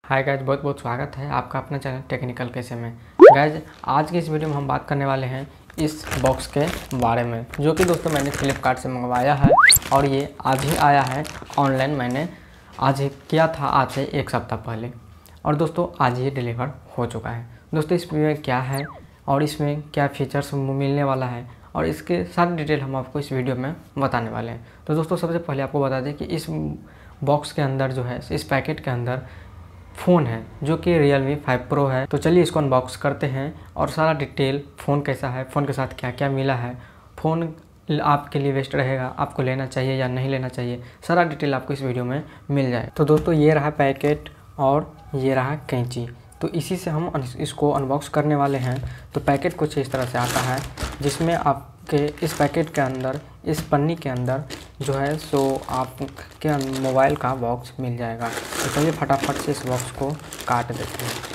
Hi guys, बहुत बहुत स्वागत है आपका अपना चैनल टेक्निकल कैसे में। गाइज, आज की इस वीडियो में हम बात करने वाले हैं इस बॉक्स के बारे में, जो कि दोस्तों मैंने फ्लिपकार्ट से मंगवाया है और ये आज ही आया है ऑनलाइन। मैंने आज ही किया था, आज से एक सप्ताह पहले, और दोस्तों आज ही डिलीवर हो चुका है। दोस्तों इसमें क्या है और इसमें क्या फीचर्स मिलने वाला है और इसके सारी डिटेल हम आपको इस वीडियो में बताने वाले हैं। तो दोस्तों सबसे पहले आपको बता दें कि इस बॉक्स के अंदर जो है, इस पैकेट के अंदर फ़ोन है जो कि Realme 5 Pro है। तो चलिए इसको अनबॉक्स करते हैं और सारा डिटेल, फ़ोन कैसा है, फ़ोन के साथ क्या क्या मिला है, फ़ोन आपके लिए बेस्ट रहेगा, आपको लेना चाहिए या नहीं लेना चाहिए, सारा डिटेल आपको इस वीडियो में मिल जाए। तो दोस्तों ये रहा पैकेट और ये रहा कैंची। तो इसी से हम इसको अनबॉक्स करने वाले हैं। तो पैकेट कुछ इस तरह से आता है, जिसमें आपके इस पैकेट के अंदर, इस पन्नी के अंदर जो है सो आपके मोबाइल का बॉक्स मिल जाएगा। तो चलिए फटाफट से इस बॉक्स को काट देते हैं।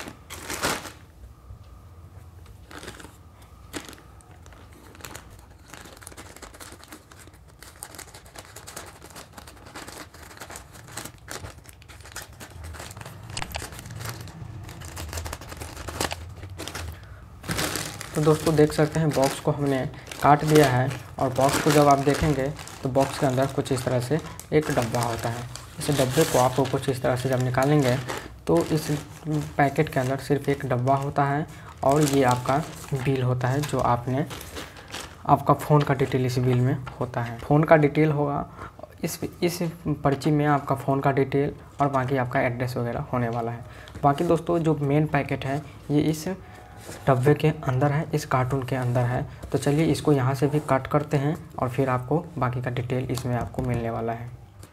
तो दोस्तों देख सकते हैं बॉक्स को हमने काट दिया है, और बॉक्स को जब आप देखेंगे तो बॉक्स के अंदर कुछ इस तरह से एक डब्बा होता है। इस डब्बे को आप कुछ इस तरह से जब निकालेंगे तो इस पैकेट के अंदर सिर्फ एक डब्बा होता है और ये आपका बिल होता है, जो आपका फ़ोन का डिटेल इस बिल में होता है। फ़ोन का डिटेल होगा इस पर्ची में, आपका फ़ोन का डिटेल और बाकी आपका एड्रेस वगैरह होने वाला है। बाकी दोस्तों जो मेन पैकेट है ये इस डब्बे के अंदर है, इस कार्टून के अंदर है। तो चलिए इसको यहाँ से भी कट करते हैं और फिर आपको बाकी का डिटेल इसमें आपको मिलने वाला है।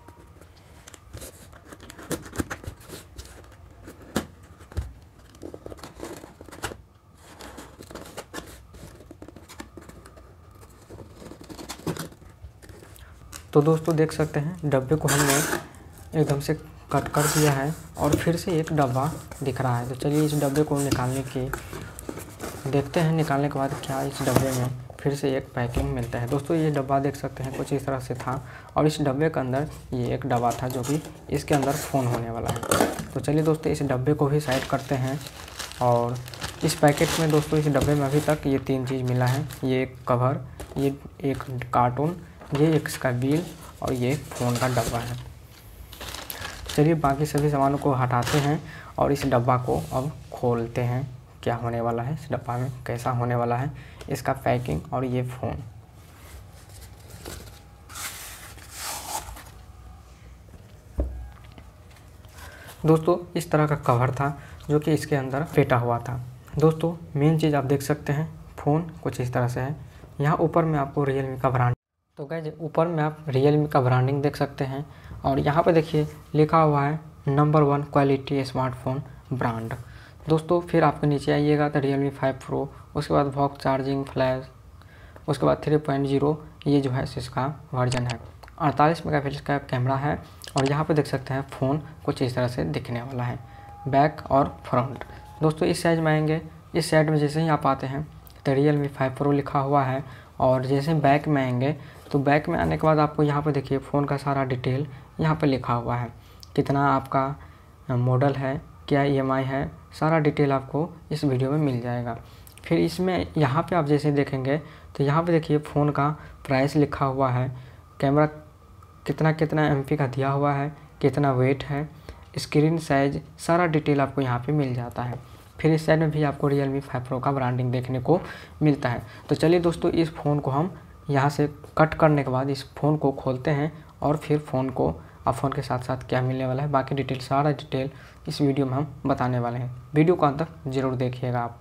तो दोस्तों देख सकते हैं डब्बे को हमने एकदम से कट कर दिया है और फिर से एक डब्बा दिख रहा है। तो चलिए इस डब्बे को देखते हैं, निकालने के बाद क्या इस डब्बे में फिर से एक पैकिंग मिलता है। दोस्तों ये डब्बा देख सकते हैं कुछ इस तरह से था, और इस डब्बे के अंदर ये एक डब्बा था जो कि इसके अंदर फ़ोन होने वाला है। तो चलिए दोस्तों इस डब्बे को भी साइड करते हैं। और इस पैकेट में दोस्तों, इस डब्बे में अभी तक ये 3 चीज़ मिला है। ये एक कवर, ये एक कार्टून, ये एक इसका बिल और ये फ़ोन का डब्बा है। चलिए बाकी सभी सामानों को हटाते हैं और इस डब्बा को अब खोलते हैं। क्या होने वाला है इस डब्बा में, कैसा होने वाला है इसका पैकिंग और ये फ़ोन। दोस्तों इस तरह का कवर था जो कि इसके अंदर फेटा हुआ था। दोस्तों मेन चीज़ आप देख सकते हैं, फ़ोन कुछ इस तरह से है। यहाँ ऊपर में आपको Realme का ब्रांड, तो गाइस ऊपर में आप Realme का ब्रांडिंग देख सकते हैं, और यहाँ पे देखिए लिखा हुआ है नंबर 1 क्वालिटी स्मार्टफोन ब्रांड। दोस्तों फिर आपके नीचे आइएगा तो Realme 5 Pro, उसके बाद वॉक चार्जिंग फ्लैश, उसके बाद 3.0 ये जो है इसका वर्जन है। 48 मेगापिक्सल का कैमरा है, और यहाँ पे देख सकते हैं फ़ोन कुछ इस तरह से दिखने वाला है, बैक और फ्रंट। दोस्तों इस साइड में आएंगे, इस साइड में जैसे ही आप आते हैं तो Realme 5 Pro लिखा हुआ है, और जैसे बैक में आएंगे तो बैक में आने के बाद आपको यहाँ पे देखिए फ़ोन का सारा डिटेल यहाँ पे लिखा हुआ है, कितना आपका मॉडल है, क्या EMI है, सारा डिटेल आपको इस वीडियो में मिल जाएगा। फिर इसमें यहाँ पे आप जैसे देखेंगे तो यहाँ पे देखिए फ़ोन का प्राइस लिखा हुआ है, कैमरा कितना MP का दिया हुआ है, कितना वेट है, स्क्रीन साइज, सारा डिटेल आपको यहाँ पे मिल जाता है। फिर इस साइड में भी आपको Realme 5 Pro का ब्रांडिंग देखने को मिलता है। तो चलिए दोस्तों इस फ़ोन को हम यहाँ से कट करने के बाद इस फ़ोन को खोलते हैं और फिर फ़ोन के साथ साथ क्या मिलने वाला है, बाकी डिटेल, सारा डिटेल इस वीडियो में हम बताने वाले हैं। वीडियो को अंत तक ज़रूर देखिएगा आप।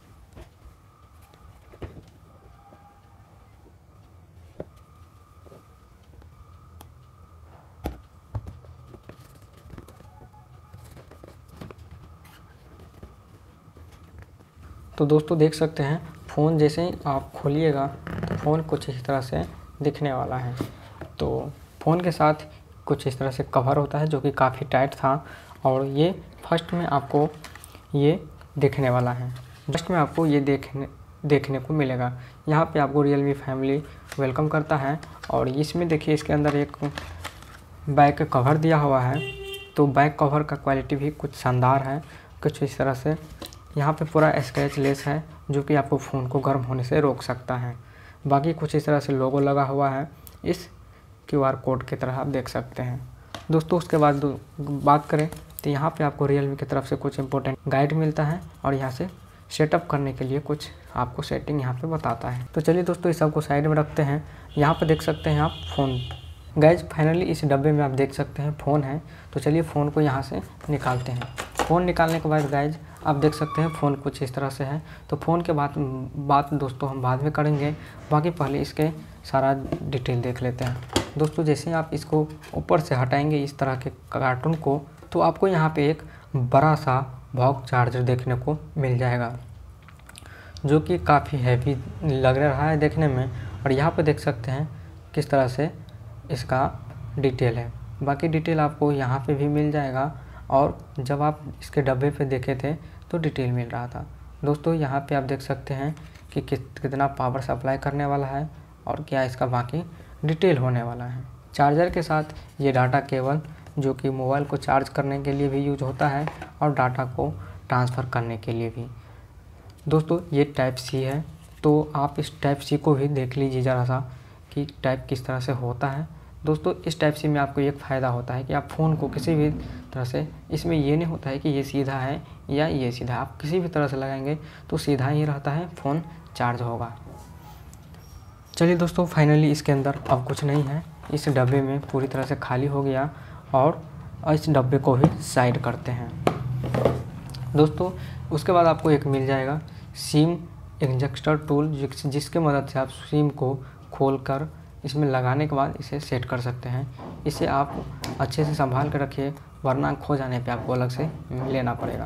तो दोस्तों देख सकते हैं फ़ोन जैसे ही आप खोलिएगा तो फ़ोन कुछ इस तरह से दिखने वाला है। तो फ़ोन के साथ कुछ इस तरह से कवर होता है जो कि काफ़ी टाइट था, और ये फर्स्ट में आपको ये देखने वाला है। फर्स्ट में आपको ये देखने को मिलेगा। यहाँ पे आपको Realme फैमिली वेलकम करता है, और इसमें देखिए इसके अंदर एक बैक कवर दिया हुआ है। तो बैक कवर का क्वालिटी भी कुछ शानदार है, कुछ इस तरह से। यहाँ पे पूरा स्क्रैच लेस है जो कि आपको फ़ोन को गर्म होने से रोक सकता है। बाकी कुछ इस तरह से लोगो लगा हुआ है इस QR कोड की तरह आप देख सकते हैं। दोस्तों उसके बाद बात करें तो यहाँ पे आपको रियलमी की तरफ से कुछ इंपॉर्टेंट गाइड मिलता है और यहाँ से सेटअप करने के लिए कुछ आपको सेटिंग यहाँ पे बताता है। तो चलिए दोस्तों इस सबको साइड में रखते हैं। यहाँ पे देख सकते हैं आप फ़ोन। गाइज फाइनली इस डब्बे में आप देख सकते हैं फ़ोन है। तो चलिए फ़ोन को यहाँ से निकालते हैं। फ़ोन निकालने के बाद गाइज आप देख सकते हैं फ़ोन कुछ इस तरह से है। तो फ़ोन के बात दोस्तों हम बाद में करेंगे, बाकी पहले इसके सारा डिटेल देख लेते हैं। दोस्तों जैसे आप इसको ऊपर से हटाएंगे इस तरह के कार्टून को, तो आपको यहाँ पे एक बड़ा सा बॉक्स चार्जर देखने को मिल जाएगा जो कि काफ़ी हैवी लग रहा है देखने में। और यहाँ पे देख सकते हैं किस तरह से इसका डिटेल है। बाकी डिटेल आपको यहाँ पे भी मिल जाएगा और जब आप इसके डब्बे पे देखे थे तो डिटेल मिल रहा था। दोस्तों यहाँ पे आप देख सकते हैं कि कितना पावर सप्लाई करने वाला है और क्या इसका बाकी डिटेल होने वाला है। चार्जर के साथ ये डाटा केबल जो कि मोबाइल को चार्ज करने के लिए भी यूज होता है और डाटा को ट्रांसफ़र करने के लिए भी। दोस्तों ये टाइप सी है, तो आप इस टाइप सी को भी देख लीजिए ज़रा सा कि टाइप किस तरह से होता है। दोस्तों इस टाइप सी में आपको एक फ़ायदा होता है कि आप फ़ोन को किसी भी तरह से, इसमें ये नहीं होता है कि ये सीधा है या ये सीधा, आप किसी भी तरह से लगाएंगे तो सीधा ही रहता है, फ़ोन चार्ज होगा। चलिए दोस्तों फाइनली इसके अंदर अब कुछ नहीं है, इस डब्बे में पूरी तरह से खाली हो गया और इस डब्बे को भी साइड करते हैं। दोस्तों उसके बाद आपको एक मिल जाएगा सिम इंजेक्टर टूल जिसके मदद से आप सिम को खोलकर इसमें लगाने के बाद इसे सेट कर सकते हैं। इसे आप अच्छे से संभाल कर रखिए वरना खो जाने पे आपको अलग से लेना पड़ेगा।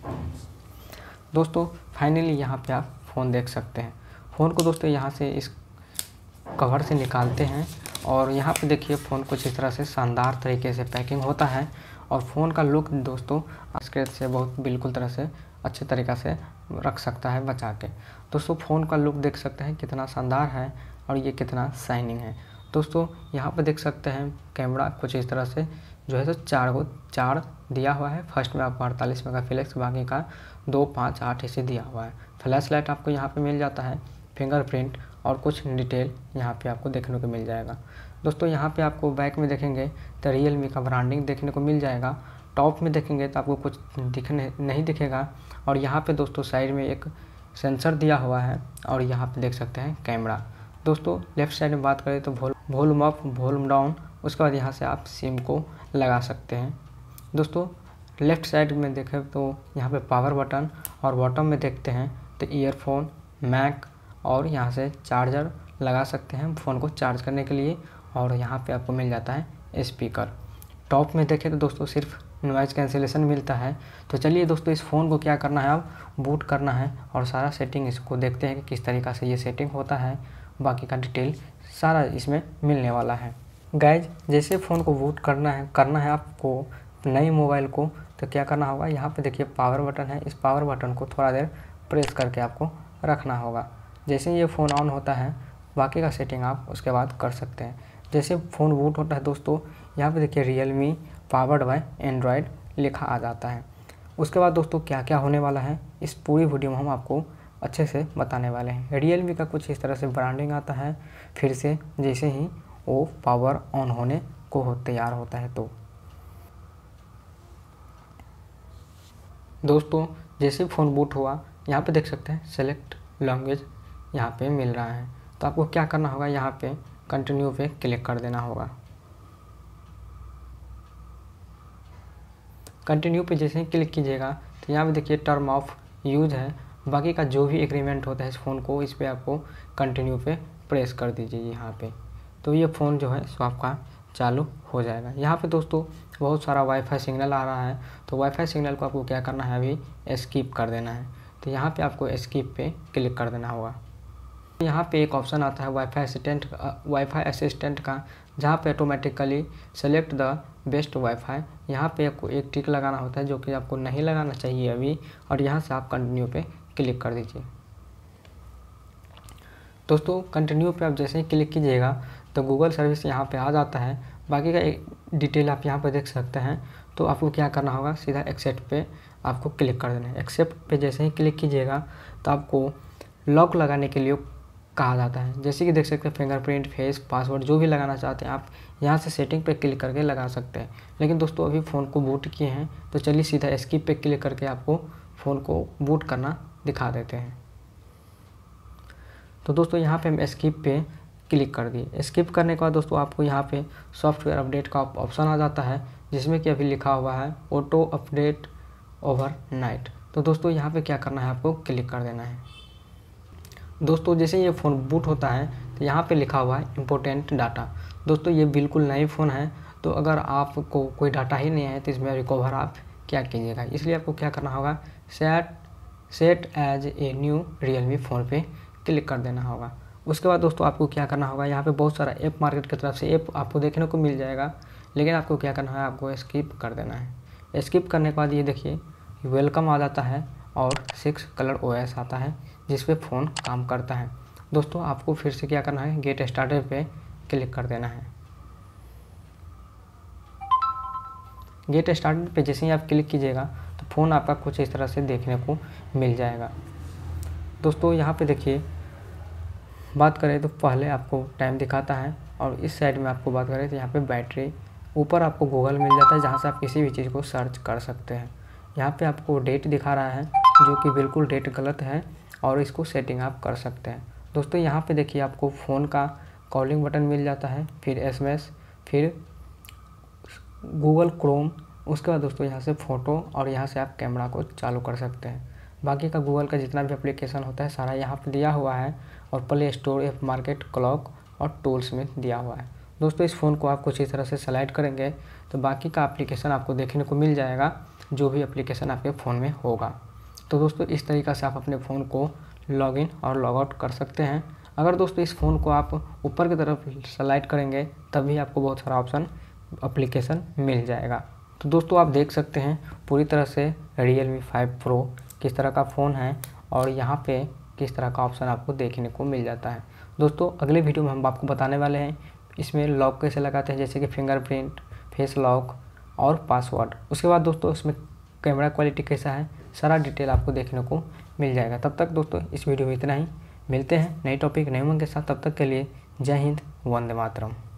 दोस्तों फाइनली यहाँ पे आप फ़ोन देख सकते हैं। फ़ोन को दोस्तों यहाँ से इस कवर से निकालते हैं और यहाँ पे देखिए फ़ोन कुछ इस तरह से शानदार तरीके से पैकिंग होता है और फ़ोन का लुक दोस्तों स्क्रैच से बहुत बिल्कुल तरह से अच्छे तरीक़ा से रख सकता है बचा के। दोस्तों फ़ोन का लुक देख सकते हैं कितना शानदार है और ये कितना शाइनिंग है। दोस्तों यहाँ पे देख सकते हैं कैमरा कुछ इस तरह से जो है तो चार दिया हुआ है। फर्स्ट में आपको 48 मेगापिक्सल, बाकी का 2, 5, 8 ऐसे दिया हुआ है। फ्लैश लाइट आपको यहाँ पे मिल जाता है, फिंगरप्रिंट और कुछ डिटेल यहाँ पे आपको देखने को मिल जाएगा। दोस्तों यहाँ पे आपको बैक में देखेंगे तो रियलमी का ब्रांडिंग देखने को मिल जाएगा। टॉप में देखेंगे तो आपको कुछ नहीं दिखेगा। और यहाँ पे दोस्तों साइड में एक सेंसर दिया हुआ है और यहाँ पे देख सकते हैं कैमरा। दोस्तों लेफ़्ट साइड में बात करें तो वॉल्यूम अप, वॉल्यूम डाउन, उसके बाद यहाँ से आप सिम को लगा सकते हैं। दोस्तों लेफ़्ट साइड में देखें तो यहाँ पे पावर बटन और बॉटम में देखते हैं तो ईयरफोन, मैक और यहाँ से चार्जर लगा सकते हैं फ़ोन को चार्ज करने के लिए। और यहाँ पे आपको मिल जाता है स्पीकर। टॉप में देखें तो दोस्तों सिर्फ नॉइज़ कैंसिलेशन मिलता है। तो चलिए दोस्तों इस फ़ोन को क्या करना है, अब बूट करना है और सारा सेटिंग इसको देखते हैं कि किस तरीक़ा से ये सेटिंग होता है। बाकी का डिटेल सारा इसमें मिलने वाला है। गाइज जैसे फ़ोन को बूट करना है आपको नई मोबाइल को, तो क्या करना होगा, यहाँ पे देखिए पावर बटन है, इस पावर बटन को थोड़ा देर प्रेस करके आपको रखना होगा। जैसे ये फ़ोन ऑन होता है बाकी का सेटिंग आप उसके बाद कर सकते हैं। जैसे फ़ोन बूट होता है दोस्तों यहाँ पे देखिए रियलमी पावर्ड बाय एंड्रॉयड लिखा आ जाता है। उसके बाद दोस्तों क्या क्या होने वाला है इस पूरी वीडियो में हम आपको अच्छे से बताने वाले हैं। रियलमी का कुछ इस तरह से ब्रांडिंग आता है फिर से जैसे ही वो पावर ऑन होने को तैयार होता है। तो दोस्तों जैसे फ़ोन बूट हुआ यहाँ पे देख सकते हैं सेलेक्ट लैंग्वेज यहाँ पे मिल रहा है। तो आपको क्या करना होगा, यहाँ पे कंटिन्यू पे क्लिक कर देना होगा। कंटिन्यू पे जैसे ही क्लिक कीजिएगा तो यहाँ पे देखिए टर्म ऑफ यूज है, बाकी का जो भी एग्रीमेंट होता है इस फ़ोन को इस पर आपको कंटिन्यू पे प्रेस कर दीजिए यहाँ पे। तो ये फ़ोन जो है सो आपका चालू हो जाएगा। यहाँ पे दोस्तों बहुत सारा वाईफाई सिग्नल आ रहा है, तो वाईफाई सिग्नल को आपको क्या करना है, अभी स्किप कर देना है। तो यहाँ पे आपको स्किप पे क्लिक कर देना होगा। यहाँ पे एक ऑप्शन आता है वाईफाई असिस्टेंट का, जहाँ पे automatically select the best WiFi, यहाँ पे आपको एक टिक लगाना होता है जो कि आपको नहीं लगाना चाहिए अभी, और यहाँ से आप कंटिन्यू पे क्लिक कर दीजिए। दोस्तों कंटिन्यू पे आप जैसे ही क्लिक कीजिएगा तो गूगल सर्विस यहाँ पे आ जाता है। बाकी का एक डिटेल आप यहाँ पे देख सकते हैं। तो आपको क्या करना होगा, सीधा एक्सेप्ट पे आपको क्लिक कर देना है। एक्सेप्ट पे जैसे ही क्लिक कीजिएगा तो आपको लॉक लगाने के लिए कहा जाता है। जैसे कि देख सकते हैं फिंगरप्रिंट, फेस, पासवर्ड जो भी लगाना चाहते हैं आप यहाँ से सेटिंग पे क्लिक करके लगा सकते हैं। लेकिन दोस्तों अभी फ़ोन को बूट किए हैं तो चलिए सीधा स्किप पे क्लिक करके आपको फ़ोन को बूट करना दिखा देते हैं। तो दोस्तों यहाँ पे हम स्किप पे क्लिक कर दिए। स्किप करने के बाद दोस्तों आपको यहाँ पे सॉफ्टवेयर अपडेट का ऑप्शन आ जाता है, जिसमें कि अभी लिखा हुआ है ऑटो अपडेट ओवरनाइट। तो दोस्तों यहाँ पे क्या करना है, आपको क्लिक कर देना है। दोस्तों जैसे ये फ़ोन बूट होता है तो यहाँ पे लिखा हुआ है इम्पोर्टेंट डाटा। दोस्तों ये बिल्कुल नई फ़ोन है, तो अगर आपको कोई डाटा ही नहीं है तो इसमें रिकवर आप क्या कीजिएगा, इसलिए आपको क्या करना होगा, set as a new Realme phone पे क्लिक कर देना होगा। उसके बाद दोस्तों आपको क्या करना होगा, यहाँ पे बहुत सारा ऐप मार्केट की तरफ से ऐप आपको देखने को मिल जाएगा, लेकिन आपको क्या करना है, आपको स्किप कर देना है। स्किप करने के बाद ये देखिए वेलकम आ जाता है और 6 कलर OS आता है जिस पे फ़ोन काम करता है। दोस्तों आपको फिर से क्या करना है, गेट स्टार्टेड पे क्लिक कर देना है। गेट स्टार्टेड पे जैसे ही आप क्लिक कीजिएगा तो फ़ोन आपका कुछ इस तरह से देखने को मिल जाएगा। दोस्तों यहाँ पे देखिए बात करें तो पहले आपको टाइम दिखाता है, और इस साइड में आपको बात करें तो यहाँ पे बैटरी, ऊपर आपको गूगल मिल जाता है जहाँ से आप किसी भी चीज़ को सर्च कर सकते हैं। यहाँ पे आपको डेट दिखा रहा है जो कि बिल्कुल डेट गलत है, और इसको सेटिंग आप कर सकते हैं। दोस्तों यहाँ पे देखिए आपको फ़ोन का कॉलिंग बटन मिल जाता है, फिर SMS, फिर गूगल क्रोम। उसके बाद दोस्तों यहाँ से फ़ोटो, और यहाँ से आप कैमरा को चालू कर सकते हैं। बाकी का गूगल का जितना भी एप्लीकेशन होता है सारा यहाँ पे दिया हुआ है, और Play Store, app market, clock और टूल्स में दिया हुआ है। दोस्तों इस फ़ोन को आप कुछ इस तरह से सेलेक्ट करेंगे तो बाकी का एप्लीकेशन आपको देखने को मिल जाएगा, जो भी एप्लीकेशन आपके फ़ोन में होगा। तो दोस्तों इस तरीक़ा से आप अपने फ़ोन को लॉगिन और लॉगआउट कर सकते हैं। अगर दोस्तों इस फ़ोन को आप ऊपर की तरफ सेलेक्ट करेंगे तभी आपको बहुत सारा ऑप्शन एप्लीकेशन मिल जाएगा। तो दोस्तों आप देख सकते हैं पूरी तरह से Realme 5 Pro किस तरह का फ़ोन है, और यहाँ पे किस तरह का ऑप्शन आपको देखने को मिल जाता है। दोस्तों अगले वीडियो में हम आपको बताने वाले हैं इसमें लॉक कैसे लगाते हैं, जैसे कि फिंगरप्रिंट, फेस लॉक और पासवर्ड। उसके बाद दोस्तों इसमें कैमरा क्वालिटी कैसा है, सारा डिटेल आपको देखने को मिल जाएगा। तब तक दोस्तों इस वीडियो में इतना ही, मिलते हैं नए टॉपिक नए उमंग के साथ। तब तक के लिए जय हिंद, वंदे मातरम।